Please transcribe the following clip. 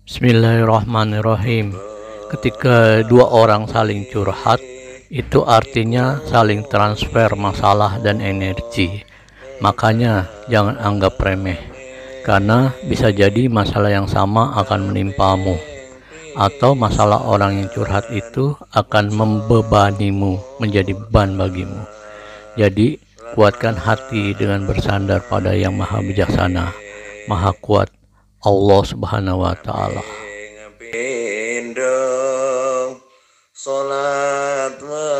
Bismillahirrahmanirrahim. Ketika dua orang saling curhat, itu artinya saling transfer masalah dan energi. Makanya jangan anggap remeh, karena bisa jadi masalah yang sama akan menimpamu, atau masalah orang yang curhat itu akan membebanimu, menjadi beban bagimu. Jadi kuatkan hati dengan bersandar pada Yang Maha Bijaksana, Maha Kuat, Allah Subhanahu wa Ta'ala. Salat